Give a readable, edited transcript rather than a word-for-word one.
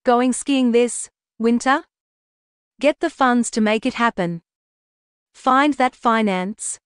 Going skiing this winter? Get the funds to make it happen. Find that finance.